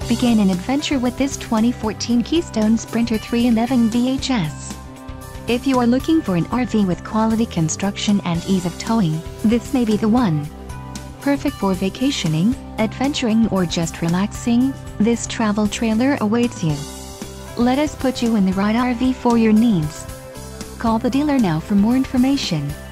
Begin an adventure with this 2014 Keystone Sprinter 3-in-1 VHS. If you are looking for an RV with quality construction and ease of towing, this may be the one. Perfect for vacationing, adventuring, or just relaxing, this travel trailer awaits you. Let us put you in the right RV for your needs. Call the dealer now for more information.